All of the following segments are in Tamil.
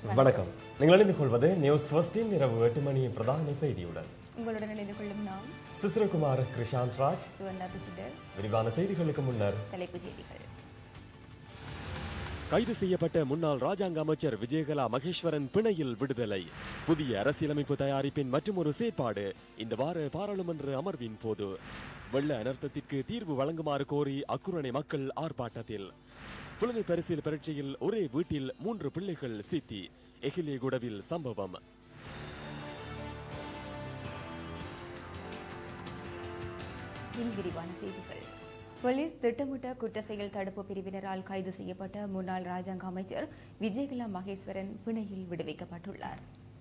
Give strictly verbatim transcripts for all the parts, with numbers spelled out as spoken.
வணக்கம். நீங்கள் இணைந்து கொள்வது நியூஸ் ஃபர்ஸ்டின் இரவு எட்டு மணி பிரதான செய்தியுடன். உங்களுடன் இணைந்து கொள்ளும் நாம் சிசிரகுமார் கிருஷாந்த் ராஜ், சுவர்ணா துசிதர். விரிவான செய்திகளுக்கு முன்னர் தலைப்புச் செய்திகள். கைது செய்யப்பட்ட முன்னாள் ராஜாங்க அமைச்சர் விஜயகலா மகேஸ்வரன் பிணையில் விடுதலை. புதிய அரசியலமைப்பு தயாரிப்பின் மற்றொரு செயற்பாடு இந்த வார பாராளுமன்ற அமர்வின் போது. வெள்ள அனர்த்தத்திற்கு தீர்வு வழங்குமாறு கோரி அக்குரணை மக்கள் ஆர்ப்பாட்டத்தில். புலமை பரிசில் பரீட்சையில் ஒரே வீட்டில் மூன்று பிள்ளைகள் சித்தி. எகிலியகுடவில் சம்பவம். விரிவான செய்திகள். போலீஸ் திட்டமிட்ட குற்ற செயல் தடுப்பு பிரிவினரால் கைது செய்யப்பட்ட முன்னாள் ராஜாங்க அமைச்சர் விஜயகலா மகேஸ்வரன் பிணையில் விடுவிக்கப்பட்டுள்ளார்.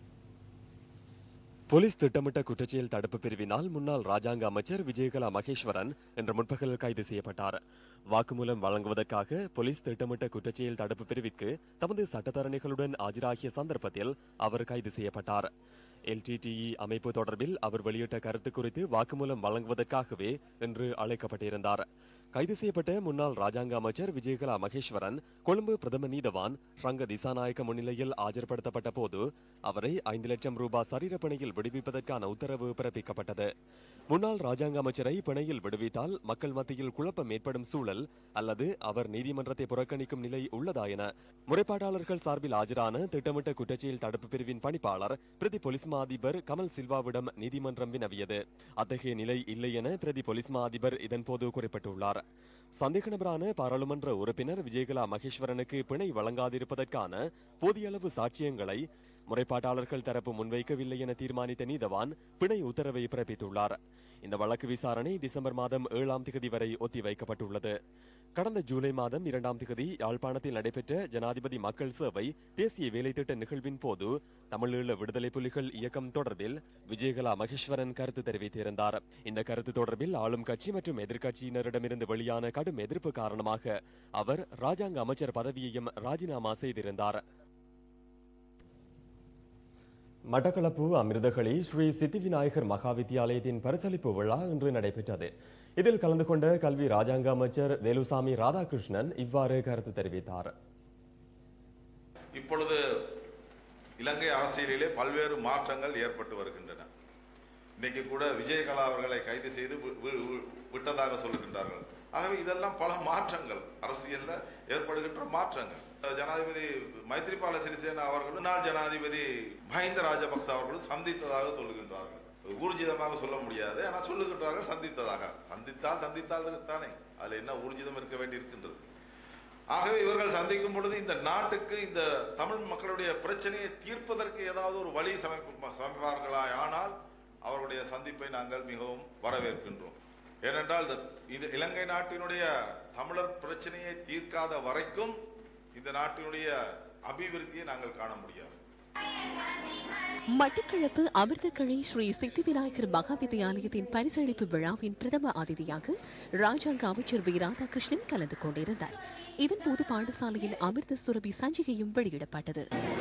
போலீஸ் திட்டமிட்ட குற்றச்செயல் தடுப்பு பிரிவினால் முன்னாள் ராஜாங்க அமைச்சர் விஜயகலா மகேஸ்வரன் இன்று முற்பகல் கைது செய்யப்பட்டார். வாக்குமூலம் வழங்குவதற்காக போலீஸ் திட்டமிட்ட குற்றச்செயல் தடுப்பு பிரிவிற்கு தமது சட்டத்தரணிகளுடன் ஆஜராகிய சந்தர்ப்பத்தில் அவர் கைது செய்யப்பட்டார். எல்டிடிஇ அமைப்பு தொடர்பில் அவர் வெளியிட்ட கருத்து குறித்து வாக்குமூலம் வழங்குவதற்காகவே இன்று அழைக்கப்பட்டிருந்தார். கைது செய்யப்பட்ட முன்னாள் ராஜாங்க அமைச்சர் விஜயகலா மகேஸ்வரன் கொழும்பு பிரதம நீதவான் ரங்க திசாநாயக்க முன்னிலையில் ஆஜர்படுத்தப்பட்ட போது அவரை ஐந்து லட்சம் ரூபாய் சரீர பிணையில் விடுவிப்பதற்கான உத்தரவு பிறப்பிக்கப்பட்டது. முன்னாள் ராஜாங்க அமைச்சரை பிணையில் விடுவித்தால் மக்கள் மத்தியில் குழப்பம் ஏற்படும் சூழல் அல்லது அவர் நீதிமன்றத்தை புறக்கணிக்கும் நிலை உள்ளதா என முறைப்பாட்டாளர்கள் சார்பில் ஆஜரான திட்டமிட்ட குற்றச்செயல் தடுப்பு பிரிவின் பணிப்பாளர் பிரதி போலீஸ் மா அதிபர் கமல் சில்வாவிடம் நீதிமன்றம் வினவியது. அத்தகைய நிலை இல்லை என பிரதி போலீஸ் மா அதிபர் இதன்போது குறிப்பிட்டுள்ளார். சந்தேக நபரான பாராளுமன்ற உறுப்பினர் விஜயகலா மகேஸ்வரனுக்கு பிணை வழங்காதிருப்பதற்கான போதிய அளவு சாட்சியங்களை முறைப்பாட்டாளர்கள் தரப்பு முன்வைக்கவில்லை என தீர்மானித்த நீதவான் பிணை உத்தரவை பிறப்பித்துள்ளார். இந்த வழக்கு விசாரணை டிசம்பர் மாதம் ஏழாம் திகதி வரை ஒத்திவைக்கப்பட்டுள்ளது. கடந்த ஜூலை மாதம் இரண்டாம் திகதி யாழ்ப்பாணத்தில் நடைபெற்ற ஜனாதிபதி மக்கள் சேவை தேசிய வேலைத்திட்ட நிகழ்வின் போது தமிழீழ விடுதலை புலிகள் இயக்கம் தொடர்பில் விஜயகலா மகேஸ்வரன் கருத்து தெரிவித்திருந்தார். இந்த கருத்து தொடர்பில் ஆளும் கட்சி மற்றும் எதிர்க்கட்சியினரிடமிருந்து வெளியான கடும் எதிர்ப்பு காரணமாக அவர் ராஜாங்க அமைச்சர் பதவியையும் ராஜினாமா செய்திருந்தார். மட்டக்களப்பு அமிர்தகளி ஸ்ரீ சித்தி விநாயகர் மகா வித்தியாலயத்தின் பரிசளிப்பு விழா இன்று நடைபெற்றது. இதில் கலந்து கொண்ட கல்வி ராஜாங்க அமைச்சர் வேலுசாமி ராதாகிருஷ்ணன் இவ்வாறு கருத்து தெரிவித்தார். இப்பொழுது இலங்கை அரசியலிலே பல்வேறு மாற்றங்கள் ஏற்பட்டு வருகின்றன. இன்னைக்கு கூட விஜயகலா அவர்களை கைது செய்து விட்டதாக சொல்லுகின்றார்கள். ஆகவே இதெல்லாம் பல மாற்றங்கள், அரசியல்ல ஏற்படுகின்ற மாற்றங்கள். ஜனாதிபதி மைத்ரிபால சிறிசேனா அவர்களும் முன்னாள் ஜனாதிபதி மஹிந்த ராஜபக்ச அவர்களும் சந்தித்ததாக சொல்லுகின்றார்கள். ஊர்ஜிதமாக சொல்ல முடியாது, ஆனால் சொல்லுகின்றார்கள் சந்தித்ததாக. சந்தித்தால் சந்தித்தால் தானே அதுல என்ன ஊர்ஜிதம் இருக்க வேண்டி இருக்கின்றது. ஆகவே இவர்கள் சந்திக்கும் பொழுது இந்த நாட்டுக்கு இந்த தமிழ் மக்களுடைய பிரச்சனையை தீர்ப்பதற்கு ஏதாவது ஒரு வழி சமைப்பு சமைப்பார்களா ஆனால் அவர்களுடைய சந்திப்பை நாங்கள் மிகவும் வரவேற்கின்றோம். ஏனென்றால் இது இலங்கை நாட்டினுடைய தமிழர் பிரச்சனையை தீர்க்காத வரைக்கும் இந்த நாட்டினுடைய அபிவிருத்தியை நாங்கள் காண முடியாது. மட்டக்களப்பு அமிர்தகளி ஸ்ரீ சித்தி விநாயகர் மகா வித்தியாலயத்தின் பரிசளிப்பு விழாவின் பிரதம அதிதியாக ராஜாங்க அமைச்சர் வி ராதாகிருஷ்ணன் கலந்து கொண்டிருந்தார். இதன்போது பாடசாலையில் அமிர்த சுரபி சஞ்சிகையும் வெளியிடப்பட்டது.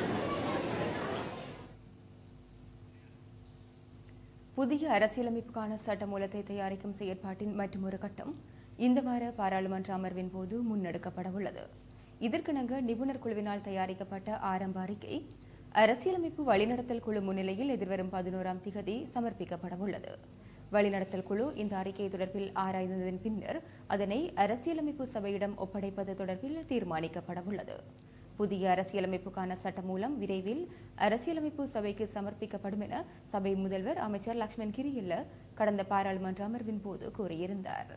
புதிய அரசியலமைப்புக்கான சட்டமூலத்தை தயாரிக்கும் செயற்பாட்டின் மற்றொரு கட்டம் இந்த வார பாராளுமன்ற அமர்வின் போது முன்னெடுக்கப்பட உள்ளது. இதற்கிணங்க நிபுணர் குழுவினால் தயாரிக்கப்பட்ட ஆரம்ப அறிக்கை அரசியலமைப்பு வழிநடத்தல் குழு முன்னிலையில் எதிர்வரும் பதினோராம் திகதி சமர்ப்பிக்கப்பட உள்ளது. வழிநடத்தல் குழு இந்த அறிக்கை தொடர்பில் ஆராய்ந்ததன் பின்னர் அதனை அரசியலமைப்பு சபையிடம் ஒப்படைப்பது தொடர்பில் தீர்மானிக்கப்பட உள்ளது. புதிய அரசியலமைப்புக்கான சட்டம் மூலம் விரைவில் அரசியலமைப்பு சபைக்கு சமர்ப்பிக்கப்படும் என சபை முதல்வர் அமைச்சர் லக்ஷ்மன் கிரியல்ல கடந்த பாராளுமன்ற அமர்வின் போது கூறியிருந்தார்.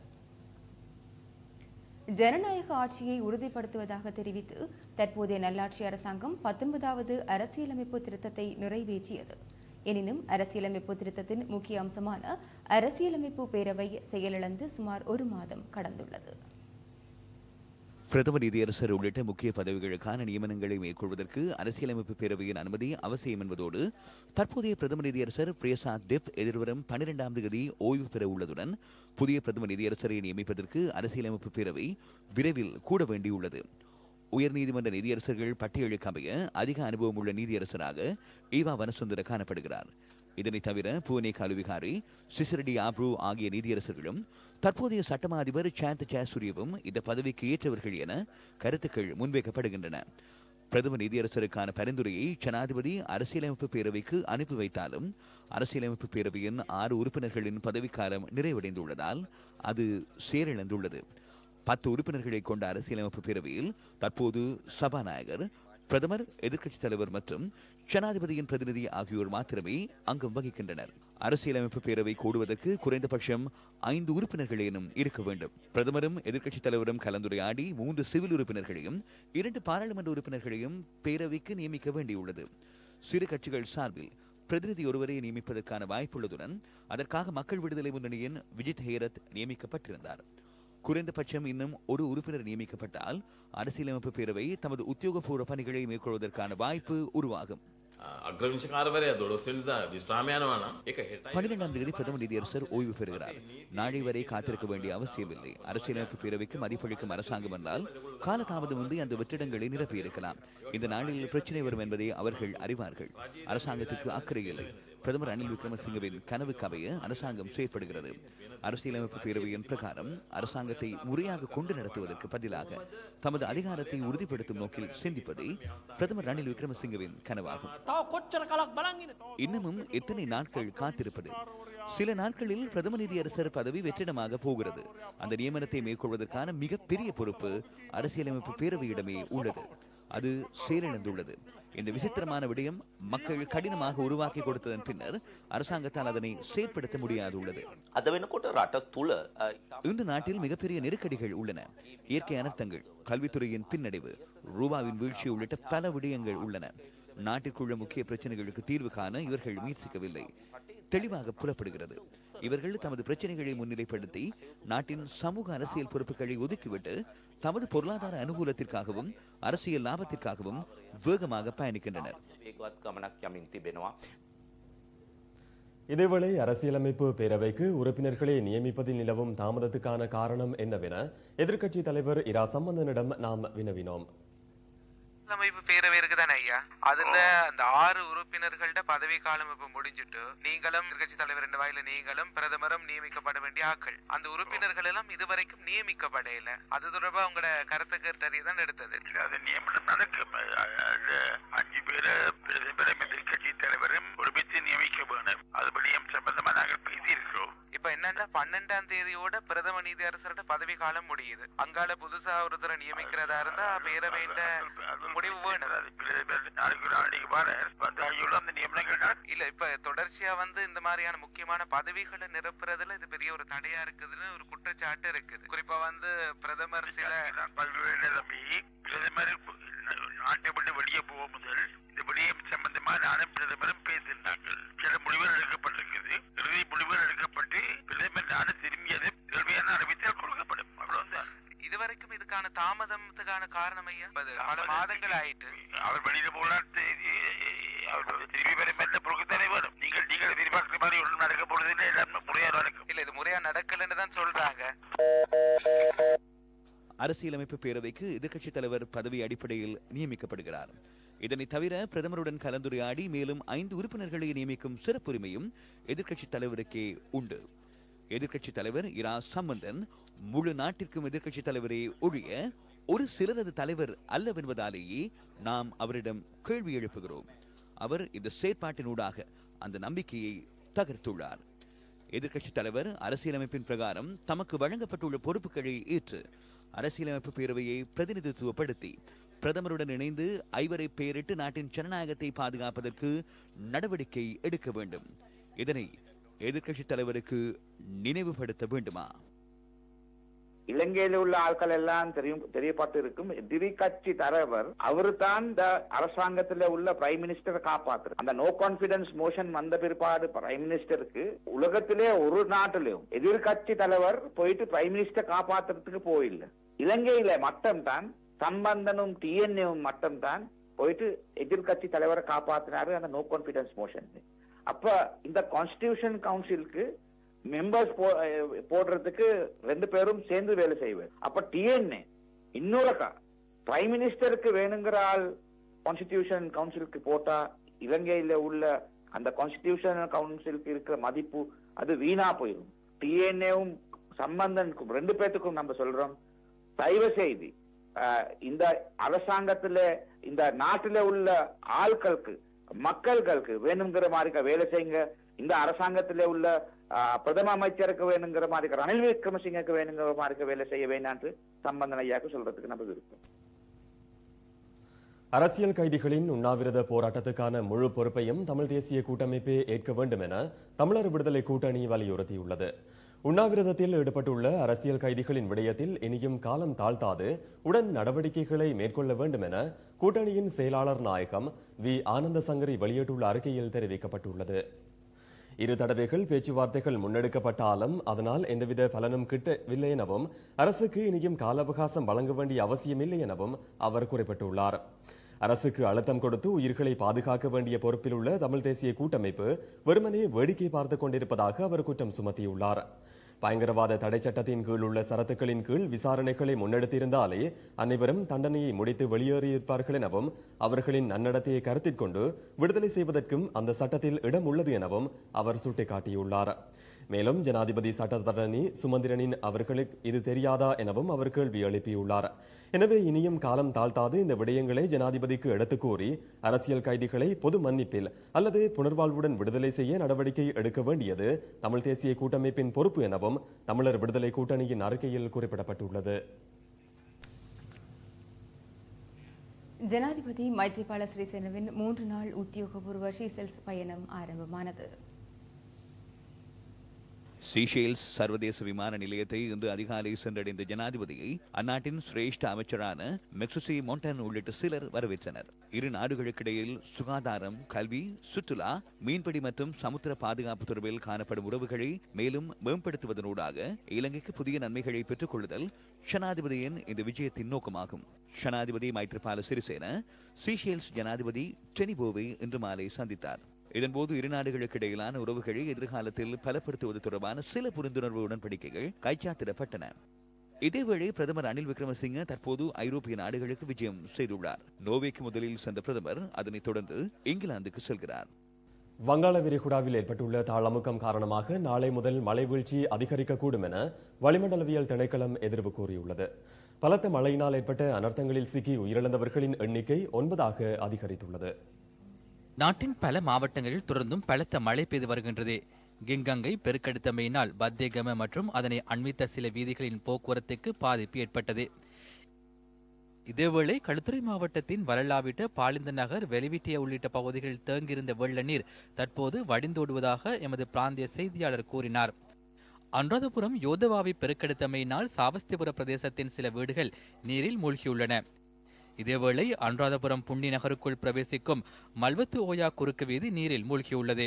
ஜனநாயக ஆட்சியை உறுதிப்படுத்துவதாக தெரிவித்து தற்போதைய நல்லாட்சி அரசாங்கம் பத்தொன்பதாவது அரசியலமைப்பு திருத்தத்தை நிறைவேற்றியது. எனினும் அரசியலமைப்பு திருத்தத்தின் முக்கிய அம்சமான அரசியலமைப்பு பேரவை செயலிழந்து சுமார் ஒரு மாதம் கடந்துள்ளது. பிரதம நீதியரசர் உள்ளிட்ட முக்கிய பதவிகளுக்கான நியமனங்களை மேற்கொள்வதற்கு அரசியலமைப்பு பேரவையின் அனுமதி அவசியம் என்பதோடு தற்போதைய பிரதம நீதியரசர் பிரேசாத் டெப் எதிர்வரும் பன்னிரெண்டாம் தேதி ஓய்வு பெற உள்ளதுடன் புதிய பிரதம நீதியரசரை நியமிப்பதற்கு அரசியலமைப்பு பேரவை விரைவில் கூட வேண்டியுள்ளது. உயர்நீதிமன்ற நீதியரசர்கள் பட்டியலுக்கு அமைய அதிக அனுபவம் உள்ள நீதியரசராக ஈவா வனசுந்தர காணப்படுகிறார். இதனை தவிர பூனே காலுவிகாரி, சிசிரடி ஆப்ரூ ஆகிய நீதியரசர்களும் தற்போதைய சட்டமா அதிபர் சாந்த் ஜாசூரியவும் இந்த பதவிக்கு ஏற்றவர்கள் என கருத்துக்கள் முன்வைக்கப்படுகின்றன. பிரதம நீதியரசருக்கான பரிந்துரையை ஜனாதிபதி அரசியலமைப்பு பேரவைக்கு அனுப்பி வைத்தாலும் அரசியலமைப்பு பேரவையின் ஆறு உறுப்பினர்களின் பதவிக்காலம் நிறைவடைந்துள்ளதால் அது செயலிழந்துள்ளது. பத்து உறுப்பினர்களை கொண்ட அரசியலமைப்பு பேரவையில் தற்போது சபாநாயகர், பிரதமர், எதிர்க்கட்சித் தலைவர் மற்றும் ஜனாதிபதியின் பிரதிநிதி ஆகியோர் மாத்திரமே அங்கம் வகிக்கின்றனர். அரசியலமைப்பு பேரவை கூடுவதற்கு குறைந்தபட்சம் ஐந்து உறுப்பினர்களேனும் இருக்க வேண்டும். பிரதமரும் எதிர்க்கட்சித் தலைவரும் கலந்துரையாடி மூன்று சிவில் உறுப்பினர்களையும் இரண்டு பாராளுமன்ற உறுப்பினர்களையும் பேரவைக்கு நியமிக்க வேண்டியுள்ளது. சிறு கட்சிகள் சார்பில் பிரதிநிதி ஒருவரை நியமிப்பதற்கான வாய்ப்புள்ளதுடன் அதற்காக மக்கள் விடுதலை முன்னணியின் விஜித் ஹேரத் நியமிக்கப்பட்டிருந்தார். குறைந்தபட்சம் இன்னும் ஒரு உறுப்பினர் நியமிக்கப்பட்டால் அரசியலமைப்பு பேரவை தமது உத்தியோகபூர்வ பணிகளை மேற்கொள்வதற்கான வாய்ப்பு உருவாகும். பன்னிரெண்டாம் தேதி பிரதம நீதியரசர் ஓய்வு பெறுகிறார். நாளை வரை காத்திருக்க வேண்டிய அவசியமில்லை. அரசியலமைப்பு பேரவைக்கு மதிப்பளிக்கும் அரசாங்கம் என்றால் காலதாமதமின்றி அந்த வெற்றிடங்களை நிரப்பியிருக்கலாம். இந்த நாளில் பிரச்சனை வரும் என்பதை அவர்கள் அறிவார்கள். அரசாங்கத்துக்கு அக்கறை இல்லை. பிரதமர் ரணில் விக்ரமசிங்கவின் கனவு கவைய அரசாங்கம் செயற்படுகிறது. அரசியலமைப்பு பேரவையின் பிரகாரம் அரசாங்கத்தை முறையாக கொண்டு நடத்துவதற்கு பதிலாக தமது அதிகாரத்தை உறுதிப்படுத்தும் நோக்கில் சிந்திப்பதே பிரதமர் ரணில் விக்ரமசிங்கவின் கனவாகும். இன்னமும் எத்தனை நாட்கள் காத்திருப்பது? சில நாட்களில் பிரதம நீதியரசர் பதவி வெற்றிடமாக போகிறது. அந்த நியமனத்தை மேற்கொள்வதற்கான மிகப்பெரிய பொறுப்பு அரசியலமைப்பு பேரவையிடமே உள்ளது. அது செயலிழந்துள்ளது. இந்த விசித்திரமான விடயம் மக்கள் கடினமாக உருவாக்கி கொடுத்ததன் பின்னர் அரசாங்கத்தால் அதனை செயற்படுத்த முடியாதுள்ளது. இந்த நாட்டில் மிகப்பெரிய நெருக்கடிகள் உள்ளன. இயற்கை அனர்த்தங்கள், கல்வித்துறையின் பின்னடைவு, ரூபாவின் வீழ்ச்சி உள்ளிட்ட பல விடயங்கள் உள்ளன. நாட்டிற்குள்ள முக்கிய பிரச்சனைகளுக்கு தீர்வு காண இவர்கள் முயற்சிக்கவில்லை. தெளிவாக புலப்படுகிறது. இவர்கள் தமது பிரச்சனைகளை முன்னிலைப்படுத்தி நாட்டின் சமூக அரசியல் பொறுப்புகளை ஒதுக்கிவிட்டு தமது பொருளாதார அனுகூலத்திற்காகவும் அரசியல் லாபத்திற்காகவும் வேகமாக பயணிக்கின்றனர். இதேவேளை அரசியலமைப்பு பேரவைக்கு உறுப்பினர்களை நியமிப்பதில் நிலவும் தாமதத்துக்கான காரணம் என்னவென எதிர்க்கட்சித் தலைவர் இரா சம்பந்தனிடம் நாம் வினவினோம். அமைப்பு பேரவை இருக்குதானே ஐயா, அதுல அந்த ஆறு உறுப்பினர்கள்ட பதவி காலம் இப்ப முடிஞ்சிட்டு நீங்களும் எதிர்கட்சி தலைவர் என்ற வாயில நீங்களும் பிரதமரும் நியமிக்கப்பட வேண்டிய ஆக்கள். அந்த உறுப்பினர்கள் எல்லாம் இதுவரைக்கும் நியமிக்கப்படையில. அது தொடர்பா உங்களோட கருத்து கேட்டறிய தான் எடுத்தது. அது நியமனம் நடக்கும். அஞ்சு பேரு பிரதமரும் எதிர்கட்சி தலைவரும் ஒருமித்து நியமிக்க வேணும். அது விடயம் சம்பந்தமா நாங்கள் பேசியிருக்கிறோம். இப்ப என்னன்னா பன்னெண்டாம் தேதியோட பிரதம நீதி அரசரோட பதவி காலம் முடியுது. அங்கால புதுசா ஒருத்தரை நியமிக்கிறதா இருந்தா பேரவையிட்ட முடிவு வேணும். இல்ல இப்ப தொடர்ச்சியா வந்து இந்த மாதிரியான முக்கியமான பதவிகளை நிரப்புறதுல இது பெரிய ஒரு தடையா இருக்குதுன்னு ஒரு குற்றச்சாட்டு இருக்குது. குறிப்பா வந்து பிரதமர் சில பிரதமர் நாட்டை விட்டு வெளியே போக முதல் இந்த விடயம் சம்பந்தமா நானும் பிரதமரும் பேசினார்கள். சில முடிவுகள் எடுக்கப்பட்டிருக்குது. இறுதி முடிவுகள் எடுக்கப்பட்டு பிரதமர் நாடு திரும்பியது தேவையான அறிவித்தல் கொடுக்கப்படும். அவ்வளவுதான். இதுவரைக்கும் இதுக்கான தாமதத்துக்கான காரணம் ஐயா பல மாதங்கள் ஆயிட்டு. அவர் வெளியில போலாம் அவர் திரும்பி வரும் என்ற பொறுக்குத்தானே வரும். நீங்கள் நீங்கள் எதிர்பார்க்கிற மாதிரி ஒன்றும் நடக்க போறது இல்லை. எல்லாம் முறையா நடக்கும். இல்ல இது முறையா நடக்கலன்னு தான் சொல்றாங்க. அரசியலமைப்பு பேரவைக்கு எதிர்க்கட்சித் தலைவர் பதவி அடிப்படையில் நியமிக்கப்படுகிறார். இதனை தவிர பிரதமருடன் கலந்துரையாடி மேலும் ஐந்து உறுப்பினர்களை நியமிக்கும் சிறப்புரிமையும் எதிர்க்கட்சித் தலைவருக்கே உண்டு. எதிர்க்கட்சித் தலைவர் இரா சம்பந்தன் முழு நாட்டிற்கும் எதிர்க்கட்சித் தலைவரே ஒழிய ஒரு சிலரது தலைவர் அல்லவென்பதாலேயே நாம் அவரிடம் கேள்வி எழுப்புகிறோம். அவர் இந்த செயற்பாட்டினூடாக அந்த நம்பிக்கையை தகர்த்துள்ளார். எதிர்க்கட்சித் தலைவர் அரசியலமைப்பின் பிரகாரம் தமக்கு வழங்கப்பட்டுள்ள பொறுப்புகளை ஏற்று அரசியலமைப்பு பேரவையை பிரதிநிதித்துவப்படுத்தி பிரதமருடன் இணைந்து ஐவரை பெயரிட்டு நாட்டின் ஜனநாயகத்தை பாதுகாப்பதற்கு நடவடிக்கை எடுக்க வேண்டும். இதனை எதிர்க்கட்சித் தலைவருக்கு நினைவுபடுத்த வேண்டுமா? இலங்கையில் உள்ள ஆட்கள் எல்லாம் தெரியும் தெரியப்பட்டு இருக்கும். எதிர்கட்சி தலைவர் அவரு தான் இந்த அரசாங்கத்தில் உள்ள பிரைம் மினிஸ்டரை காப்பாற்று. அந்த நோ கான்பிடன்ஸ் மோஷன் வந்த பிற்பாடு பிரைம் மினிஸ்டருக்கு உலகத்திலே ஒரு நாட்டிலும் எதிர்கட்சி தலைவர் போயிட்டு பிரைம் மினிஸ்டர் காப்பாற்றுறதுக்கு போயில்லை. இலங்கையில மட்டும் தான் சம்பந்தனும் டிஎன்ஏவும் மட்டும் தான் போயிட்டு எதிர்கட்சி தலைவரை காப்பாற்றினாரு அந்த நோ கான்பிடன்ஸ் மோஷன். அப்ப இந்த கான்ஸ்டிடியூஷன் கவுன்சிலுக்கு மெம்பர்ஸ் போடுறதுக்கு ரெண்டு பேரும் சேர்ந்து வேலை செய்வார். அப்ப டிஎன்ஏ இன்னொரு பிரைம் மினிஸ்டருக்கு வேணுங்கிற ஆள் கான்ஸ்டிடியூஷன் கவுன்சிலுக்கு போட்டா இலங்கையில உள்ள அந்த கான்ஸ்டிடியூஷன் கவுன்சிலுக்கு இருக்கிற மதிப்பு அது வீணா போயிடும். டிஎன்ஏவும் சம்பந்தனுக்கும் ரெண்டு பேத்துக்கும் நம்ம சொல்றோம், தயவு செய்து இந்த அரசாங்கத்தில இந்த நாட்டில உள்ள ஆட்களுக்கு மக்களுக்கு வேணுங்கிற மாதிரி வேலை செய்யுங்க. இந்த அரசாங்கத்திலே உள்ள பிரதம அமைச்சருக்கு வேணுங்கிற மாதிரி ரணில் விக்ரமசிங்கக்கு வேணுங்கிற மாதிரி வேலை செய்ய வேண்டாம் சம்பந்தன் ஐயாக்கு சொல்றதுக்கு நம்ம விருப்பம். அரசியல் கைதிகளின் உண்ணாவிரத போராட்டத்துக்கான முழு பொறுப்பையும் தமிழ் தேசிய கூட்டமைப்பே ஏற்க வேண்டும் என தமிழர் விடுதலை கூட்டணி வலியுறுத்தியுள்ளது. உண்ணாவிரதத்தில் ஈடுபட்டுள்ள அரசியல் கைதிகளின் விடயத்தில் இனியும் காலம் தாழ்த்தாது உடன் நடவடிக்கைகளை மேற்கொள்ள வேண்டும் என கூட்டணியின் செயலாளர் நாயகம் வி ஆனந்த சங்கரி வெளியிட்டுள்ள அறிக்கையில் தெரிவிக்கப்பட்டுள்ளது. இரு தடவைகள் பேச்சுவார்த்தைகள் முன்னெடுக்கப்பட்டாலும் அதனால் எந்தவித பலனும் கிட்டவில்லை எனவும் அரசுக்கு இனியும் கால அவகாசம் வழங்க வேண்டிய அவசியமில்லை எனவும் அவர் குறிப்பிட்டுள்ளார். அரசுக்கு அழுத்தம் கொடுத்து உயிர்களை பாதுகாக்க வேண்டிய பொறுப்பில் உள்ள தமிழ் தேசிய கூட்டமைப்பு வெறுமனே வேடிக்கை பார்த்துக் கொண்டிருப்பதாக அவர் குற்றம் சுமத்தியுள்ளார். பயங்கரவாத தடை சட்டத்தின் கீழ் உள்ள சரத்துக்களின் கீழ் விசாரணைகளை முன்னெடுத்திருந்தாலே அனைவரும் தண்டனையை முடித்து வெளியேறியிருப்பார்கள் எனவும் அவர்களின் நன்னடத்தையை கருத்தில் கொண்டு விடுதலை செய்வதற்கும் அந்த சட்டத்தில் இடம் உள்ளது எனவும் அவர் சுட்டிக்காட்டியுள்ளார். மேலும் ஜனாதிபதி சட்டத்தரணி சுமந்திரனின் அவர்களுக்கு இது தெரியாதா எனவும் அவர் கேள்வி எழுப்பியுள்ளார். எனவே இனியும் காலம் தாழ்த்தாது இந்த விடயங்களை ஜனாதிபதிக்கு எடுத்துக் கூறி அரசியல் கைதிகளை பொது மன்னிப்பில் அல்லது புனர்வாழ்வுடன் விடுதலை செய்ய நடவடிக்கை எடுக்க வேண்டியது தமிழ் தேசிய கூட்டமைப்பின் பொறுப்பு எனவும் தமிழர் விடுதலை கூட்டணியின் அறிக்கையில் குறிப்பிடப்பட்டுள்ளது. ஜனாதிபதி மைத்ரிபால சிறிசேனவின் மூன்று நாள் உத்தியோகபூர்வ ஷீசெல்ஸ் பயணம் ஆரம்பமானது. சீஷேல்ஸ் சர்வதேச விமான நிலையத்தை இன்று அதிகாலை சென்றடைந்த ஜனாதிபதியை அந்நாட்டின் சிரேஷ்ட அமைச்சரான மெக்சுசி மொன்டன் உள்ளிட்ட சிலர் வரவேற்றனர். இரு நாடுகளுக்கிடையில் சுகாதாரம், கல்வி, சுற்றுலா, மீன்பிடி மற்றும் சமுத்திர பாதுகாப்பு தொடர்பில் காணப்படும் உறவுகளை மேலும் மேம்படுத்துவதனூடாக இலங்கைக்கு புதிய நன்மைகளை பெற்றுக் கொள்ளுதல் ஜனாதிபதியின் இந்த விஜயத்தின் நோக்கமாகும். ஜனாதிபதி மைத்ரிபால சிறிசேன சீஷேல்ஸ் ஜனாதிபதி டெனிபோவை இன்று மாலை சந்தித்தார். இதன்போது இரு நாடுகளுக்கு இடையிலான உறவுகளை எதிர்காலத்தில் பலப்படுத்துவது தொடர்பான சில புரிந்துணர்வு உடன்படிக்கைகள் கைச்சாத்திடப்பட்டன. இதேவேளை பிரதமர் ரணில் விக்ரமசிங்க தற்போது ஐரோப்பிய நாடுகளுக்கு விஜயம் செய்துள்ளார். நோர்வேக்கு முதலில் சென்ற பிரதமர் அதனைத் தொடர்ந்து இங்கிலாந்துக்கு செல்கிறார். வங்காள விரிகுடாவில் ஏற்பட்டுள்ள தாளமுக்கம் காரணமாக நாளை முதல் மழை வீழ்ச்சி அதிகரிக்கக்கூடும் என வளிமண்டலவியல் திணைக்களம் எதிர்வு கூறியுள்ளது. பலத்த மழையினால் ஏற்பட்ட அனர்த்தங்களில் சிக்கி உயிரிழந்தவர்களின் எண்ணிக்கை ஒன்பதாக அதிகரித்துள்ளது. நாட்டின் பல மாவட்டங்களில் தொடர்ந்தும் பலத்த மழை பெய்து வருகின்றது. கிங்கங்கை பெருக்கெடுத்தமையினால் பத்தேகம மற்றும் அதனை அண்மித்த சில வீதிகளின் போக்குவரத்துக்கு பாதிப்பு ஏற்பட்டது. இதேவேளை களுத்துறை மாவட்டத்தின் வளலாவிட்ட பாலிந்த நகர், வெளிவிட்டிய உள்ளிட்ட பகுதிகளில் தேங்கியிருந்த வெள்ள நீர் தற்போது வடிந்தோடுவதாக எமது பிராந்திய செய்தியாளர் கூறினார். அனுராதபுரம் யோதவாவை பெருக்கெடுத்தமையினால் சாவஸ்திபுர பிரதேசத்தின் சில வீடுகள் நீரில் மூழ்கியுள்ளன. இதேவேளை அனுராதபுரம் புண்ணி நகருக்குள் பிரவேசிக்கும் மல்வத்து ஓயா குறுக்கு வீதி நீரில் மூழ்கியுள்ளது.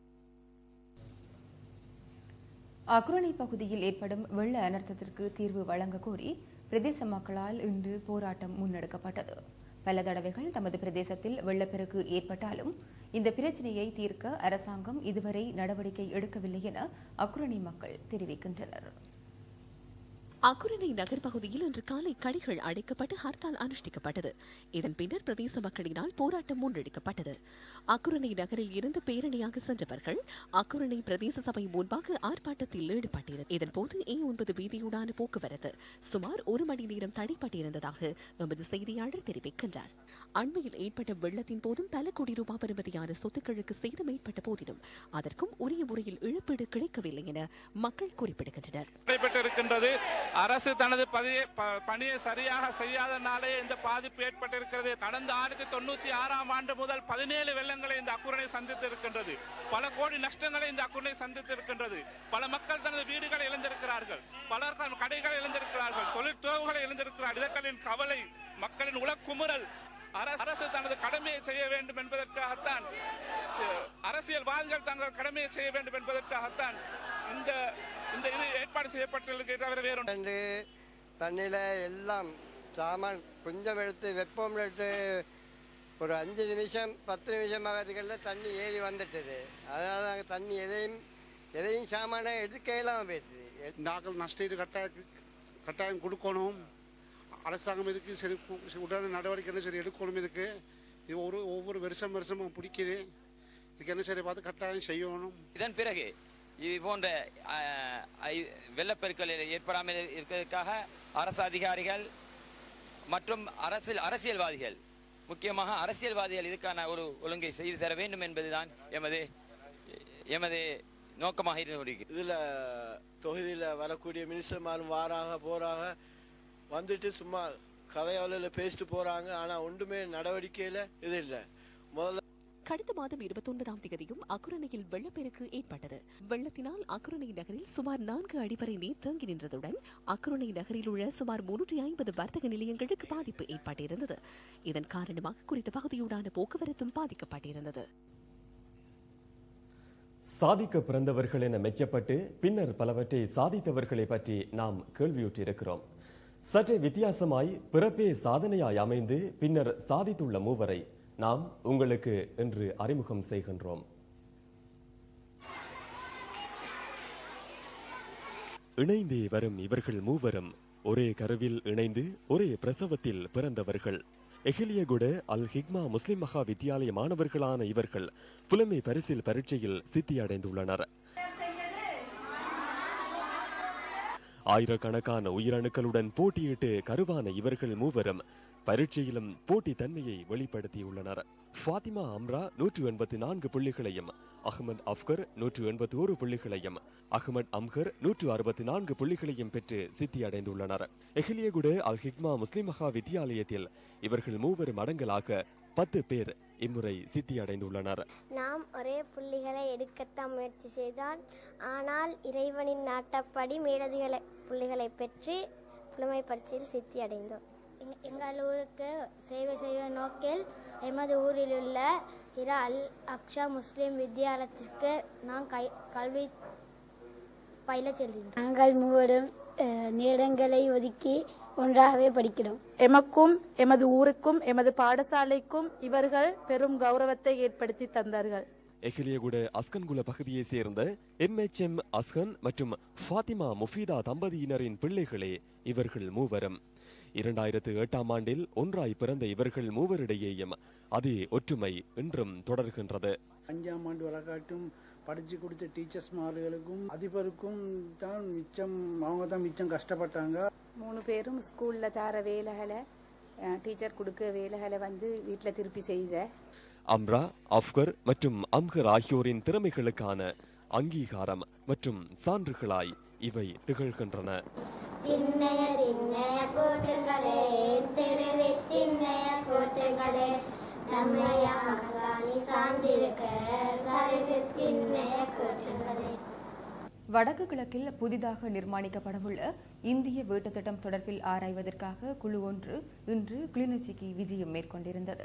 அக்குரணை பகுதியில் ஏற்படும் வெள்ள அனர்த்தத்திற்கு தீர்வு வழங்க கோரி பிரதேச மக்களால் இன்று போராட்டம் முன்னெடுக்கப்பட்டது. பல தடவைகள் தமது பிரதேசத்தில் வெள்ளப்பெருக்கு ஏற்பட்டாலும் இந்த பிரச்சினையை தீர்க்க அரசாங்கம் இதுவரை நடவடிக்கை எடுக்கவில்லை என அக்குரணை மக்கள் தெரிவிக்கின்றனர். அக்குரணை நகர் பகுதியில் இன்று காலை கடைகள் அடைக்கப்பட்டு ஹர்த்தால் அனுஷ்டிக்கப்பட்டது. இதன் பின்னர் பிரதேச மக்களினால் போராட்டம் முன்னெடுக்கப்பட்டது. அக்குரணை நகரில் இருந்து பேரணியாக சென்றவர்கள் அக்குரணை பிரதேச சபை முன்பாக ஆர்ப்பாட்டத்தில் ஈடுபட்டனர். இதன்போது ஏ ஒன்பது வீதியூடான போக்குவரத்து சுமார் ஒரு மணி நேரம் தடைப்பட்டிருந்ததாக எமது செய்தியாளர் தெரிவிக்கின்றார். அண்மையில் ஏற்பட்ட வெள்ளத்தின் போதும் பல கோடி ரூபாய் பெறுமதியான சொத்துக்களுக்கு சேதம் ஏற்பட்ட போதிலும் அதற்கும் உரிய முறையில் இழப்பீடு கிடைக்கவில்லை என மக்கள் குறிப்பிடுகின்றனர். அரசு தனது பணியை சரியாக செய்யாதனாலே இந்த பாதிப்பு ஏற்பட்டிருக்கிறது. கடந்த ஆயிரத்தி தொண்ணூத்தி ஆறாம் ஆண்டு முதல் பதினேழு வெள்ளங்களை இந்த அக்குரணை சந்தித்து இருக்கின்றது. பல கோடி நஷ்டங்களை இந்த அக்குரணை சந்தித்து இருக்கின்றது. பல மக்கள் தனது வீடுகளை இழந்திருக்கிறார்கள், பலர் கடைகளை இழந்திருக்கிறார்கள், தொழிற்துறைகளை இழந்திருக்கிறார்கள். இதற்களின் கவலை, மக்களின் உளக்குமுறல். அரசு தனது கடமையை செய்ய வேண்டும் என்பதற்காகத்தான், அரசியல்வாதிகள் தங்கள் கடமையை செய்ய வேண்டும் என்பதற்காகத்தான் இந்த இந்த இது ஏற்பாடு செய்யப்பட்டிருக்கிறது. தவிர வேறு தண்ணியில எல்லாம் சாமான் கொஞ்சம் எடுத்து வெப்பம் எடுத்து ஒரு அஞ்சு நிமிஷம் பத்து நிமிஷம் ஆகிறதுக்குள்ள தண்ணி ஏறி வந்துட்டது. அதனால நாங்கள் தண்ணி எதையும் எதையும் சாமான எடுக்கலாம் போயிடுது. நாங்கள் நஷ்டீடு கட்டாய கட்டாயம் கொடுக்கணும். அரசாங்கம் இதுக்கு சரி உடனே நடவடிக்கை சரி எடுக்கணும். இதுக்கு இது ஒரு ஒவ்வொரு வருஷம் வருஷமும் பிடிக்குது. இதுக்கு என்ன சரி பார்த்து கட்டாயம் செய்யணும். இதன் பிறகு இது போன்ற வெள்ளப்பெருக்கள் ஏற்படாமல் இருக்கிறதுக்காக அரசு அதிகாரிகள் மற்றும் அரசியல் அரசியல்வாதிகள் முக்கியமாக அரசியல்வாதிகள் இதுக்கான ஒரு ஒழுங்கை செய்து தர வேண்டும் என்பதுதான் எமது எமது நோக்கமாக இருந்து கொண்டிருக்கிறது. இதுல தொகுதியில வரக்கூடிய மினிஸ்டர்மாரும் வாராக போறாங்க, வந்துட்டு சும்மா கதையாளர்ல பேசிட்டு போறாங்க. ஆனா ஒன்றுமே நடவடிக்கையில இது இல்ல. முதல்ல கடந்த மாதம் இருபத்தி ஒன்பதாம் தேதியும் அக்குரணையில் வெள்ளப்பெருக்கு ஏற்பட்டது. வெள்ளத்தினால் அக்குரணை நகரில் சுமார் நான்கு அடி வரை நீர் தேங்கி நின்றதுடன் அக்குரணை நகரில் உள்ள சுமார் முன்னூற்றி ஐம்பது வர்த்தக நிலையங்களுக்கு பாதிப்பு ஏற்பட்டிருந்தது. இதன் காரணமாக குறித்த பகுதியுடான போக்குவரத்தும் பாதிக்கப்பட்டிருந்தது. சாதிக்க பிறந்தவர்கள் என மெச்சப்பட்டு பின்னர் பலவற்றை சாதித்தவர்களை பற்றி நாம் கேள்வியுற்றிருக்கிறோம். சற்றே வித்தியாசமாய் பிறப்பே சாதனையாய் அமைந்து பின்னர் சாதித்துள்ள மூவரை நாம் உங்களுக்கு இன்று அறிமுகம் செய்கின்றோம். இணைந்தே வரும் இவர்கள் மூவரும் ஒரே கருவில் இணைந்து ஒரே பிரசவத்தில் பிறந்தவர்கள். எஹிலியகுட அல் ஹிக்மா முஸ்லிம் மகா வித்தியாலய மாணவர்களான இவர்கள் புலமை பரிசில் பரீட்சையில் சித்தி அடைந்துள்ளனர். ஆயிரக்கணக்கான உயிரணுக்களுடன் போட்டியிட்டு கருவான இவர்கள் மூவரும் பரீட்சையிலும் போட்டி தன்மையை வெளிப்படுத்தியுள்ளனர். ஃபாத்திமா அம்ரா நூற்று எண்பத்தி நான்கு புள்ளிகளையும், அஹ்மத் அப்கர் நூற்று எண்பத்தி ஒரு புள்ளிகளையும், அஹ்மத் அம்கர் நூற்று அறுபத்தி நான்கு புள்ளிகளையும் பெற்று சித்தி அடைந்துள்ளனர். எஹிலியகுட அல் ஹிக்மா முஸ்லிம் மகா வித்தியாலயத்தில் இவர்கள் மூவரும் அடங்கலாக பத்து பேர் இம்முறை சித்தி அடைந்துள்ளனர். நாம் ஒரே புள்ளிகளை எடுக்கத்தான் முயற்சி செய்தால், ஆனால் இறைவனின் நாட்டப்படி மேலதிக புள்ளிகளை பெற்று புலமை பரீட்சையில் சித்தி அடைந்தோம். எங்கள் ஊருக்கு சேவை செய்வ நோக்கில் எமது ஊரில் உள்ள இர அல் அக்ஷா முஸ்லிம் வித்தியாலயத்திற்கு நான் கை கல்வி பயில செல்கிறோம். நாங்கள் மூவரும் நேரங்களை ஒதுக்கி ஒன்றாகவே படிக்கிறோம். எமக்கும் எமது ஊருக்கும் எமது பாடசாலைக்கும் இவர்கள் பெரும் கௌரவத்தை ஏற்படுத்தி தந்தார்கள். எஹிலியகுட அஸ்கன்குல பகுதியை சேர்ந்த எம் எச் எம் அஸ்கன் மற்றும் ஃபாத்திமா முஃபீதா தம்பதியினரின் பிள்ளைகளே இவர்கள் மூவரும். இரண்டாயிரத்து எட்டாம் ஆண்டில் ஒன்றாய் பிறந்த இவர்கள் மூவரிடையேயும் அதே ஒற்றுமை இன்றும் தொடர்கின்றது. அஞ்சாம் ஆண்டு வழக்காட்டும் படிச்சு கொடுத்த டீச்சர்ஸ் மார்களுக்கும் அதிபருக்கும் தான் மிச்சம், அவங்க தான் மிச்சம் கஷ்டப்பட்டாங்க. மூணு பேரும் ஸ்கூல்ல தர வேலைகளை டீச்சர் கொடுக்க வேலைகளை வந்து வீட்டில் திருப்பி செய்த அம்ரா, அப்கர் மற்றும் அம்கர் ஆகியோரின் திறமைகளுக்கான அங்கீகாரம் மற்றும் சான்றுகளாய் இவை திகழ்கின்றன. வடக்கு கிழக்கில் புதிதாக நிர்மாணிக்கப்படவுள்ள இந்திய வீட்டு திட்டம் தொடர்பில் ஆராய்வதற்காக குழு ஒன்று இன்று கிளிநொச்சிக்கு விஜயம் மேற்கொண்டிருந்தது.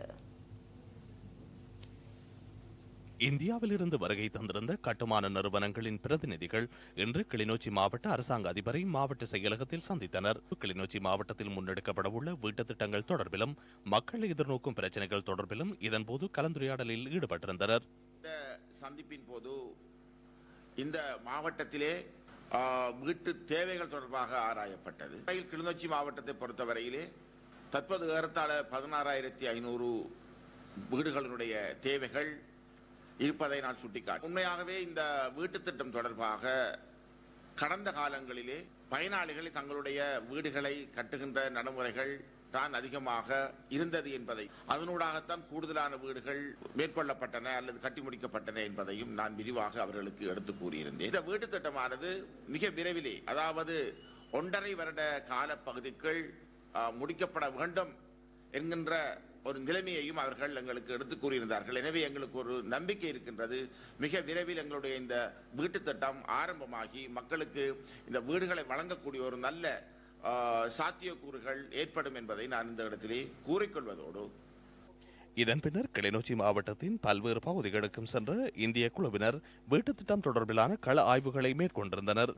இந்தியாவிலிருந்து வருகை தந்திருந்த கட்டுமான நிறுவனங்களின் பிரதிநிதிகள் இன்று கிளிநொச்சி மாவட்ட அரசாங்க அதிபரை மாவட்ட செயலகத்தில் சந்தித்தனர். கிளிநொச்சி மாவட்டத்தில் முன்னெடுக்கப்படவுள்ள வீட்டுத் திட்டங்கள் தொடர்பிலும் மக்கள் எதிர்நோக்கும் பிரச்சனைகள் தொடர்பிலும் இதன்போது கலந்துரையாடலில் ஈடுபட்டிருந்தனர். இந்த சந்திப்பின் போது இந்த மாவட்டத்திலே வீட்டு தேவைகள் தொடர்பாக ஆராயப்பட்டது. கிளிநொச்சி மாவட்டத்தை பொறுத்தவரையிலே தற்போது ஏறத்தாழ பதினாறாயிரத்தி ஐநூறு வீடுகளினுடைய தேவைகள் இருப்பதை நான் சுட்டிக்காட்டு. உண்மையாகவே இந்த வீட்டு திட்டம் தொடர்பாக கடந்த காலங்களிலே பயனாளிகள் தங்களுடைய வீடுகளை கட்டுகின்ற நடைமுறைகள் தான் அதிகமாக இருந்தது என்பதை, அதனூடாகத்தான் கூடுதலான வீடுகள் மேற்கொள்ளப்பட்டன அல்லது கட்டி முடிக்கப்பட்டன என்பதையும் நான் விரிவாக அவர்களுக்கு எடுத்து கூறியிருந்தேன். இந்த வீட்டு திட்டமானது மிக விரைவிலே, அதாவது ஒன்றரை வருட கால பகுதிக்குள் முடிக்கப்பட வேண்டும் என்கின்ற ஒரு நிலைமையையும் அவர்கள் எங்களுக்கு எடுத்து கூறியிருந்தார்கள். எனவே எங்களுக்கு ஒரு நம்பிக்கை இருக்கின்றது, மிக விரைவில் எங்களுடைய இந்த வீட்டு திட்டம் ஆரம்பமாகி மக்களுக்கு இந்த வீடுகளை வழங்கக்கூடிய ஒரு நல்ல சாத்தியக்கூறுகள் ஏற்படும் என்பதை நான் இந்த இடத்திலே கூறிக்கொள்வதோடு, இதன் பின்னர் கிளிநொச்சி மாவட்டத்தின் பல்வேறு பகுதிகளுக்கும் சென்ற இந்திய குழுவினர் வீட்டு திட்டம் தொடர்பிலான கள ஆய்வுகளை மேற்கொண்டிருந்தனர்.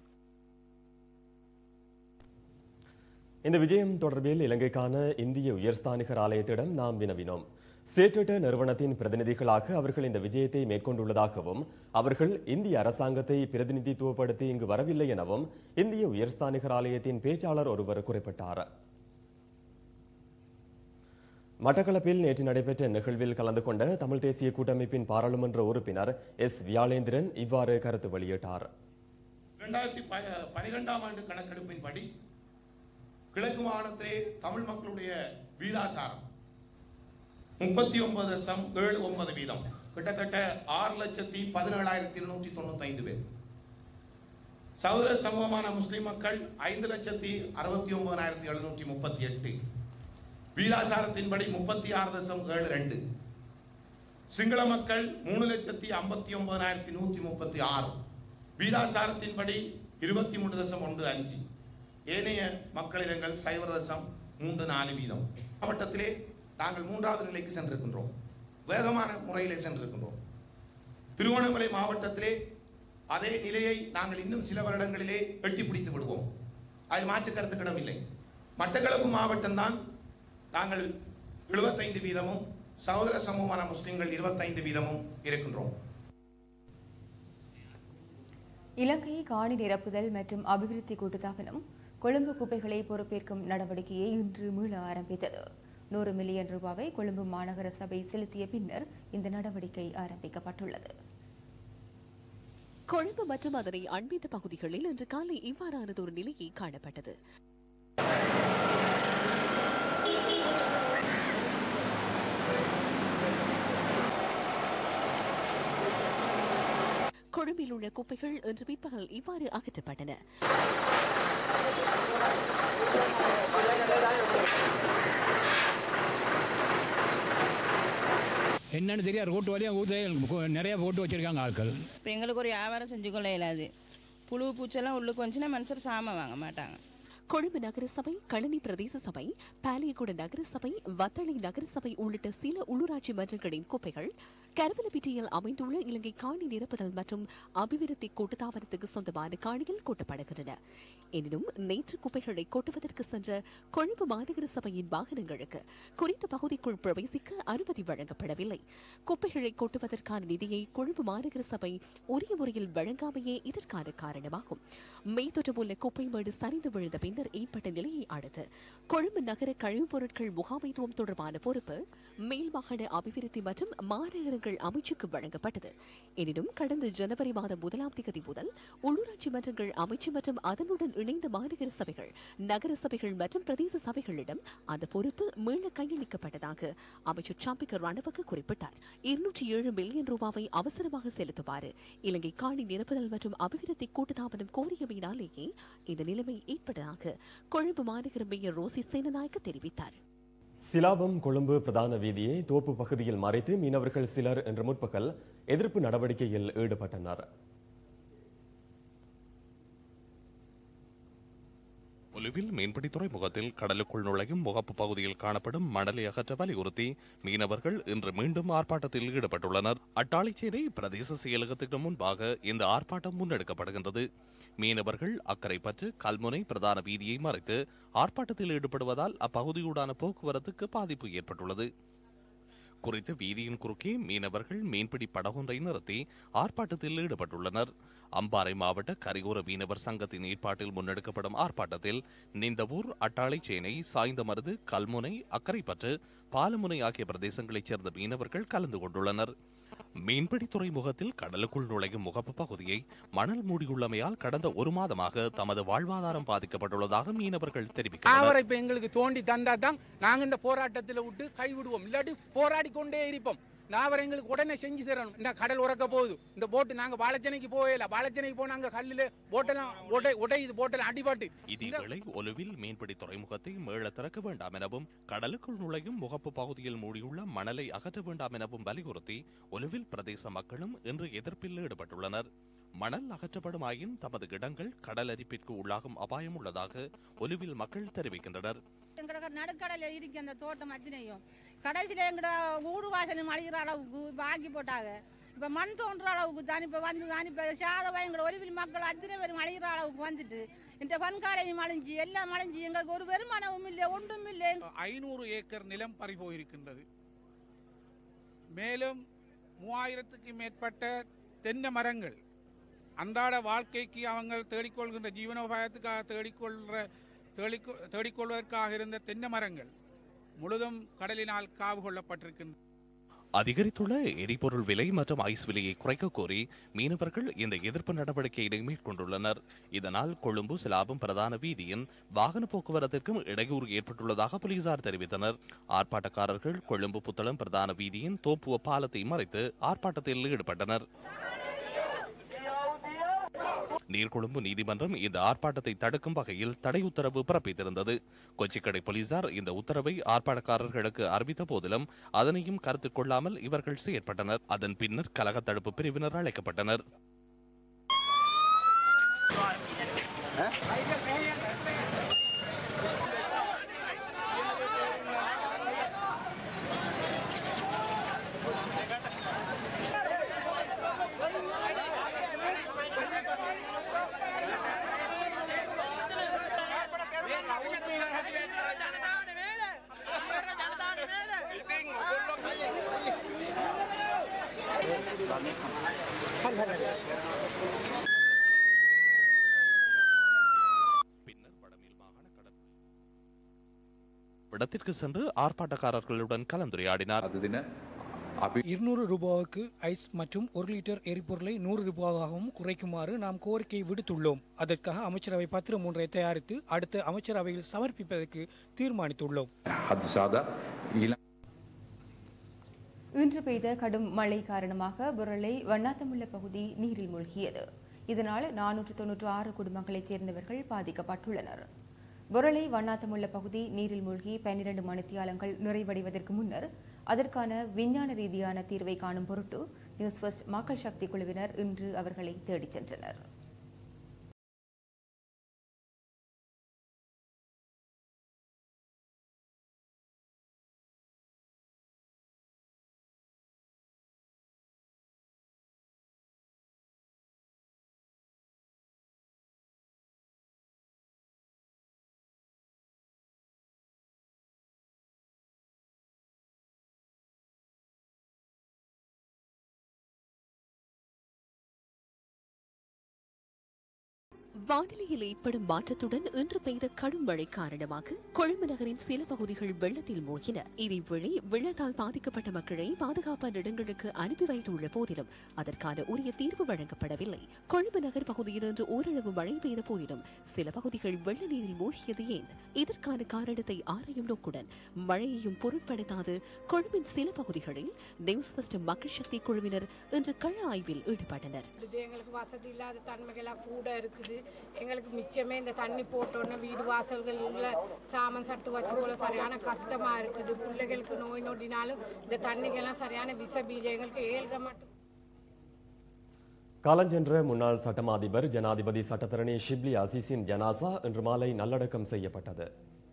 இந்த விஜயம் தொடர்பில் இலங்கைக்கான இந்திய உயர்ஸ்தானிகர் ஆலயத்திடம் நாம் வினவினோம். சேட்டட்ட நிறுவனத்தின் பிரதிநிதிகளாக அவர்கள் இந்த விஜயத்தை மேற்கொண்டுள்ளதாகவும் அவர்கள் இந்திய அரசாங்கத்தை பிரதிநிதித்துவப்படுத்தி இங்கு வரவில்லை எனவும் இந்திய உயர்ஸ்தானிகர் ஆலயத்தின் பேச்சாளர் ஒருவர் குறிப்பிட்டார். மட்டக்களப்பில் நேற்று நடைபெற்ற நிகழ்வில் கலந்து கொண்ட தமிழ் தேசிய கூட்டமைப்பின் பாராளுமன்ற உறுப்பினர் எஸ் வியாளேந்திரன் இவ்வாறு கருத்து வெளியிட்டார். இரண்டாயிரத்தி பனிரெண்டாம் ஆண்டு கணக்கெடுப்பின்படி கிழக்கு மாகாணத்திலே தமிழ் மக்களுடைய வீதாசாரம் முப்பத்தி ஒன்பது தசம் ஏழு ஒன்பது வீதம், கிட்டத்தட்ட ஆறு லட்சத்தி பதினேழாயிரத்தி இருநூற்றி தொண்ணூத்தி ஐந்து பேர். சகோதர சமூகமான முஸ்லிம் மக்கள் ஐந்து லட்சத்தி அறுபத்தி ஒன்பதாயிரத்தி எழுநூற்றி முப்பத்தி எட்டு, வீதாசாரத்தின்படி முப்பத்தி ஆறு தசம் ஏழு ரெண்டு. சிங்கள மக்கள் மூணு லட்சத்தி ஐம்பத்தி ஒன்பதாயிரத்தி நூற்றி முப்பத்தி ஆறு, வீதாசாரத்தின்படி இருபத்தி மூன்று தசம் ஒன்று அஞ்சு. ஏனைய மக்களிடங்கள் சைவ தசம் மூன்று நாலு வீதம். மாவட்டத்திலே நாங்கள் மூன்றாவது நிலைக்கு சென்றிருக்கின்றோம், வேகமான முறையிலே சென்றிருக்கின்றோம். திருவண்ணாமலை மாவட்டத்திலே அதே நிலையை நாங்கள் இன்னும் சில வருடங்களிலே எட்டி பிடித்து விடுவோம், அதில் மாற்று கருத்துக்கிடம் இல்லை. மட்டக்களப்பு மாவட்டம்தான் நாங்கள் எழுபத்தைந்து வீதமும் சகோதர சமூகமான முஸ்லிம்கள் இருபத்தைந்து வீதமும் இருக்கின்றோம். இலங்கை காணி நிரப்புதல் மற்றும் அபிவிருத்தி கூட்டுத்தாபனம் கொழும்பு குப்பைகளை பொறுப்பேற்கும் நடவடிக்கையை இன்று மீள ஆரம்பித்தது. நூறு மில்லியன் ரூபாவை கொழும்பு மாநகர சபை செலுத்திய பின்னர் இந்த நடவடிக்கை ஆரம்பிக்கப்பட்டுள்ளது. கொழும்பு மற்றும் அதனை அண்மித்த பகுதிகளில் இன்று காலை இவ்வாறானதொரு நிலையை காணப்பட்டது. கொழும்பில் உள்ள குப்பைகள் இன்று பிற்பகல் இவ்வாறு அகற்றப்பட்டன. என்னன்னு தெரியா, ரோட்டு வழியாக ஊற்ற நிறைய போட்டு வச்சிருக்காங்க ஆட்கள். இப்போ எங்களுக்கு ஒரு வியாபாரம் செஞ்சு கொள்ள இயலாது. புழு பூச்செல்லாம் உள்ளுக்கு வந்துச்சுன்னா மனுஷர் சாமான் வாங்க மாட்டாங்க. கொழும்பு நகரசபை, களனி பிரதேச சபை, பாலியகுட நகரசபை, வத்தளை நகரசபை உள்ளிட்ட சில உள்ளூராட்சி மன்றங்களின் குப்பைகள் கரவலப்பிட்டியில் அமைந்துள்ள இலங்கை காணி நிரப்புதல் மற்றும் அபிவிருத்தி கூட்டுத்தாபனத்துக்கு சொந்தமான காணியில் கொட்டப்படுகின்றன. எனினும் நேற்று குப்பைகளை கொட்டுவதற்கு சென்ற கொழும்பு மாநகர சபையின் வாகனங்களுக்கு குறித்த பகுதிக்குள் பிரவேசிக்க அனுமதி வழங்கப்படவில்லை. குப்பைகளை கொட்டுவதற்கான நிதியை கொழும்பு மாநகர சபை உரிய முறையில் வழங்காமையே இதற்கான காரணமாகும். மெய்தொற்றமுள்ள குப்பை மேடு சரிந்து விழுந்த பின்னர் ஏற்பட்ட நிலையை அடுத்து கொழும்பு நகர கழிவுப் பொருட்கள் முகாமைத்துவம் தொடர்பான பொறுப்பு மேல் மாகாண அபிவிருத்தி மற்றும் மாநகரங்கள் அமைச்சுக்கு வழங்கப்பட்டது. எனினும் கடந்த ஜனவரி மாதம் முதலாம் தேதி முதல் உள்ளூராட்சி மன்றங்கள் அமைச்சு மற்றும் அதனுடன் இணைந்த மாநகர சபைகள், நகர சபைகள் மற்றும் பிரதேச சபைகளிடம் அந்த பொறுப்பு மீள கையளிக்கப்பட்டதாக அமைச்சர் சாம்பிக்க ரணவக்க குறிப்பிட்டார். இருநூற்றி ஏழு மில்லியன் ரூபாவை அவசரமாக செலுத்துமாறு இலங்கை காணி நிரப்புதல் மற்றும் அபிவிருத்தி கூட்டுத்தாபனம் கோரியமையினாலேயே இந்த நிலைமை ஏற்பட்டதாக கொழும்பு மாநகர மேயர் ரோசி சேனநாயக்க தெரிவித்தார். சிலாபம் கொழும்பு பிரதான வீதியை தோப்பு பகுதியில் மறைத்து மீனவர்கள் சிலர் இன்று முற்பகல் எதிர்ப்பு நடவடிக்கையில் ஈடுபட்டனர். ஒலுவில் மீன்பிடி துறைமுகத்தில் கடலுக்குள் நுழையும் முகப்பு பகுதியில் காணப்படும் மணலை அகற்ற வலியுறுத்தி மீனவர்கள் இன்று மீண்டும் ஆர்ப்பாட்டத்தில் ஈடுபட்டுள்ளனர். அட்டாளிச்சேனை பிரதேச செயலகத்திற்கு முன்பாக இந்த ஆர்ப்பாட்டம் முன்னெடுக்கப்படுகின்றது. மீனவர்கள் அக்கரைப்பற்று கல்முனை பிரதான வீதியை மறைத்து ஆர்ப்பாட்டத்தில் ஈடுபடுவதால் அப்பகுதியூடான போக்குவரத்துக்கு பாதிப்பு ஏற்பட்டுள்ளது. குறித்த வீதியின் குறுக்கே மீனவர்கள் மீன்பிடி படகொன்றை நிறுத்தி ஆர்ப்பாட்டத்தில் ஈடுபட்டுள்ளனர். அம்பாறை மாவட்ட கரையோர மீனவர் சங்கத்தின் ஏற்பாட்டில் முன்னெடுக்கப்படும் ஆர்ப்பாட்டத்தில் நிந்தவூர், அட்டாளைச்சேனை, சாய்ந்தமருது, கல்முனை, அக்கரைப்பற்று, பாலமுனை ஆகிய பிரதேசங்களைச் சேர்ந்த மீனவர்கள் கலந்து கொண்டுள்ளனர். மீன்பிடி துறைமுகத்தில் கடலுக்குள் நுழையும் முகப்பு பகுதியை மணல் மூடியுள்ளமையால் கடந்த ஒரு மாதமாக தமது வாழ்வாதாரம் பாதிக்கப்பட்டுள்ளதாக மீனவர்கள் தெரிவிக்கிறார்கள். இப்ப எங்களுக்கு தோண்டி தந்தாதான் நாங்க இந்த போராட்டத்தில் விட்டு கைவிடுவோம், இல்லாட்டி போராடி கொண்டே இருப்போம். நான் எங்களுக்கு உடனே செஞ்சு தரணும். இந்த கடல் உறக்க போகுது, இந்த போட்டு நாங்க பாலச்சனைக்கு போகல, பாலச்சனைக்கு போனாங்க கல்லில போட்டெல்லாம் உடை உடையுது, போட்டெல்லாம் அடிபாட்டு. இதேவேளை ஒலுவில் மீன்பிடி துறைமுகத்தை மீள திறக்க வேண்டாம் எனவும் கடலுக்குள் நுழையும் முகப்பு பகுதியில் மூடியுள்ள மணலை அகற்ற வேண்டாம் எனவும் வலியுறுத்தி ஒலுவில் பிரதேச மக்களும் இன்று எதிர்ப்பில் ஈடுபட்டுள்ளனர். மணல் அகற்றப்படுமாயின் தமது இடங்கள் கடல் அரிப்பிற்கு உள்ளாகும் அபாயம் உள்ளதாக ஒலுவில் மக்கள் தெரிவிக்கின்றனர். நடுக்கடல இருக்கு அந்த தோட்டம் அத்தனையும் கடைசியில எங்கட ஊடு வாசல் மழிகிற அளவுக்கு வாங்கி போட்டாங்க. இப்ப மண் தோன்ற அளவுக்கு தான் இப்ப வந்து தான் இப்ப சாதவா எங்களோட ஒலிவில் மக்கள் அத்தனை பேர் மழிகிற அளவுக்கு வந்துட்டு இந்த பன்காலை மழிஞ்சு எல்லாம் மழிஞ்சு எங்களுக்கு ஒரு வருமானமும் இல்லை, ஒன்றும் இல்லை. ஐநூறு ஏக்கர் நிலம் பறிபோயிருக்கின்றது. மேலும் மூவாயிரத்துக்கு மேற்பட்ட தென்னை மரங்கள் அன்றாட வாழ்க்கைக்கு அவங்க தேடிக்கொள்கின்ற ஜீவனோபாயத்துக்காக தேடிக்கொள்ற தேடிக்கொள்வதற்காக இருந்த தென்னை மரங்கள் முழுதும் கடலினால் காவு கொள்ளப்பட்டிருக்கின்றன. அதிகரித்துள்ள எரிபொருள் விலை மற்றும் ஐஸ் விலையை குறைக்க கோரி மீனவர்கள் இந்த எதிர்ப்பு நடவடிக்கையினை மேற்கொண்டுள்ளனர். இதனால் கொழும்பு சிலாபம் பிரதான வீதியின் வாகன போக்குவரத்திற்கும் இடையூறு ஏற்பட்டுள்ளதாக போலீசார் தெரிவித்தனர். ஆர்ப்பாட்டக்காரர்கள் கொழும்பு புத்தளம் பிரதான வீதியின் தோப்புவ பாலத்தை மறைத்து ஆர்ப்பாட்டத்தில் ஈடுபட்டனர். நீர்கொழும்பு நீதிமன்றம் இந்த ஆர்ப்பாட்டத்தை தடுக்கும் வகையில் தடை உத்தரவு பிறப்பித்திருந்தது. கொச்சிக்கடை போலீசார் இந்த உத்தரவை ஆர்ப்பாட்டக்காரர்களுக்கு அறிவித்த போதிலும் அதனையும் கருத்தில் கொள்ளாமல் இவர்கள் செயற்பட்டனர். அதன் பின்னர் கலக தடுப்பு பிரிவினர் அழைக்கப்பட்டனர். இடத்திற்கு சென்று ஆர்ப்பாட்டக்காரர்களுடன் கலந்துரையாடினார். இருநூறு ரூபாவுக்கு ஐஸ் மற்றும் ஒரு லிட்டர் எரிபொருளை நூறு ரூபாவாகவும் குறைக்குமாறு நாம் கோரிக்கை விடுத்துள்ளோம். அதற்காக அமைச்சரவை பத்திரம் ஒன்றை தயாரித்து அடுத்த அமைச்சரவையில் சமர்ப்பிப்பதற்கு தீர்மானித்துள்ளோம். இன்று பெய்த கடும் மழை காரணமாக புரளை வண்ணாத்தமுல்ல பகுதி நீரில் மூழ்கியது. இதனால் நானூற்று தொன்னூற்று ஆறு குடும்பங்களைச் சேர்ந்தவர்கள் பாதிக்கப்பட்டுள்ளனர். புரளை வண்ணாத்தமுல்ல பகுதி நீரில் மூழ்கி பன்னிரண்டு மணித்தியாலங்கள் நிறைவடைவதற்கு முன்னர் அதற்கான விஞ்ஞான ரீதியான தீர்வை காணும் பொருட்டு நியூஸ் ஃபர்ஸ்ட் மக்கள் சக்தி குழுவினர் இன்று அவர்களை தேடிச் சென்றனர். வானிலையில் ஏற்படும் மாற்றத்துடன் இன்று பெய்த கடும் மழை காரணமாக கொழும்பு நகரின் சில பகுதிகள் வெள்ளத்தில் மூழ்கின. இதேவேளை வெள்ளத்தால் பாதிக்கப்பட்ட மக்களை பாதுகாப்பான இடங்களுக்கு அனுப்பி வைத்துள்ள போதிலும் அதற்கான உரிய தீர்வு வழங்கப்படவில்லை. கொழும்பு நகர் பகுதியில் இன்று ஓரளவு மழை பெய்த போதிலும் சில பகுதிகள் வெள்ள நீரில் மூழ்கியது ஏன்? இதற்கான காரணத்தை ஆராயும் நோக்குடன் மழையையும் பொருட்படுத்தாது கொழும்பின் சில பகுதிகளில் நியூஸ் ஃபர்ஸ்ட் மக்கள் சக்தி குழுவினர் இன்று கள ஆய்வில் ஈடுபட்டனர். எங்களுக்கு வசதி இல்லாத தன்மைகளாக கூட இருக்குது. எங்களுக்கு மிச்சமே இந்த தண்ணி போட்டோன்னா வீடு வாசல்களில் சாமான் சட்டு வச்சு போல சரியான கஷ்டமா இருக்குது. பிள்ளைகளுக்கு நோய் நொடினாலும் இந்த தண்ணிக்கெல்லாம் சரியான விஷ பீஜம் எங்களுக்கு ஏழ்ற மட்டும். காலஞ்சென்ற முன்னாள் சட்டமா அதிபர் ஜனாதிபதி சட்டத்தரணி ஷிப்லி அசீஸின் ஜனாசா இன்று மாலை நல்லடக்கம் செய்யப்பட்டது.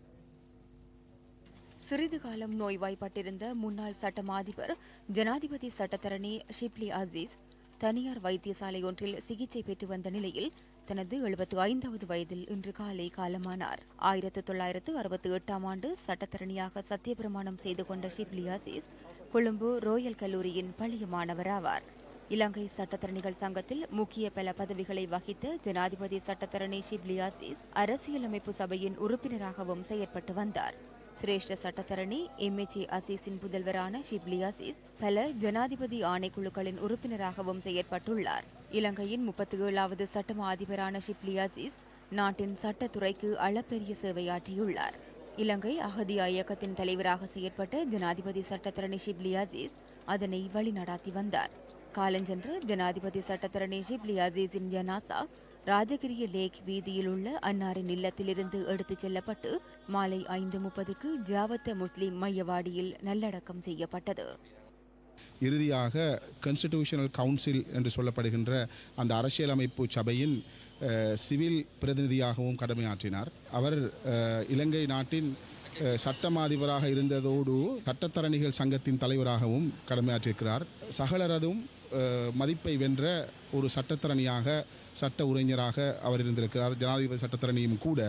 சிறிது காலம் நோய்வாய்ப்பட்டிருந்த முன்னாள் சட்டமா அதிபர் ஜனாதிபதி சட்டத்தரணி ஷிப்லி அசீஸ் தனியார் வைத்தியசாலை ஒன்றில் சிகிச்சை பெற்று வந்த நிலையில் தனது எழுபத்தி ஐந்தாவது வயதில் இன்று காலை காலமானார். ஆயிரத்தி தொள்ளாயிரத்து அறுபத்தி எட்டாம் ஆண்டு சட்டத்தரணியாக சத்தியப்பிரமாணம் செய்து கொண்ட ஷிப்லி அசீஸ் கொழும்பு ரோயல் கல்லூரியின் பழைய மாணவராவார். இலங்கை சட்டத்தரணிகள் சங்கத்தில் முக்கிய பல பதவிகளை வகித்த ஜனாதிபதி சட்டத்தரணி ஷிப்லி அசீஸ் அரசியலமைப்பு சபையின் உறுப்பினராகவும் செயற்பட்டு வந்தார். சிரேஷ்ட சட்டத்தரணி எம் ஏ அசீஸின் புதல்வரான ஷிப்லி அசீஸ் பல ஜனாதிபதி ஆணைக்குழுக்களின் உறுப்பினராகவும் செயற்பட்டுள்ளார். இலங்கையின் முப்பத்தி ஏழாவது சட்டமா அதிபரான ஷிப்லி அசீஸ் நாட்டின் சட்டத்துறைக்கு அளப்பெரிய சேவையாற்றியுள்ளார். இலங்கை அகதியா இயக்கத்தின் தலைவராக செயற்பட்ட ஜனாதிபதி சட்டத்தரணி ஷிப்லி அசீஸ் அதனை வழிநடாத்தி வந்தார். காலஞ்சென்று ஜனாதிபதி சட்டத்தரணி ஷிப்லி அசீஸின் ஜனாசா ராஜகிரிய லேக் வீதியில் உள்ள அன்னாரின் இல்லத்திலிருந்து எடுத்துச் செல்லப்பட்டு மாலை ஐந்து முப்பதுக்கு ஜாவத்த முஸ்லிம் மையவாடியில் நல்லடக்கம் செய்யப்பட்டது. இறுதியாக கான்ஸ்டிடியூஷனல் கவுன்சில் என்று சொல்லப்படுகின்ற அந்த அரசியலமைப்பு சபையின் சிவில் பிரதிநிதியாகவும் கடமையாற்றினார். அவர் இலங்கை நாட்டின் சட்டமா அதிபராக இருந்ததோடு சட்டத்தரணிகள் சங்கத்தின் தலைவராகவும் கடமையாற்றியிருக்கிறார். சகலரதும் மதிப்பை வென்ற ஒரு சட்டத்தரணியாக சட்ட உரைஞராக அவர் இருந்திருக்கிறார். ஜனாதிபதி சட்டத்தரணியும் கூட.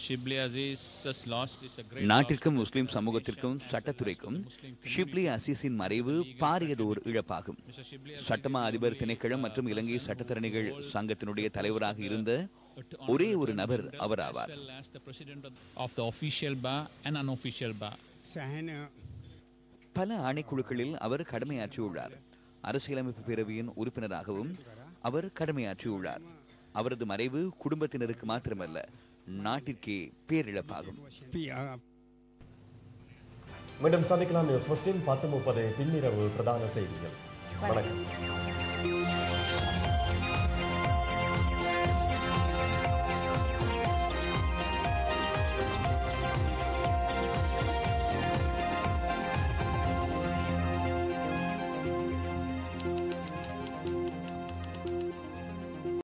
நாட்டிற்கும் முஸ்லிம் சமூகத்திற்கும் சட்டத்துறைக்கும் ஷிப்லி அசீஸின் மறைவு பாரியதோர் இழப்பாகும். சட்டமா அதிபர் திணைக்களம் மற்றும் இலங்கை சட்டத்தரணிகள் சங்கத்தினுடைய தலைவராக இருந்த ஒரே ஒரு நபர் அவராவார். பல ஆணைக்குழுக்களில் அவர் கடமையாற்றியுள்ளார். அரசியலமைப்பு பேரவையின் உறுப்பினராகவும் அவர் கடமையாற்றியுள்ளார். அவரது மறைவு குடும்பத்தினருக்கு மாத்திரமல்ல, நாட்டிற்கே பேரிழப்பாகும். மீண்டும் சந்திக்கலாம். நியூஸ் பத்து முப்பது பின்னிரவு பிரதான செய்திகள். வணக்கம்.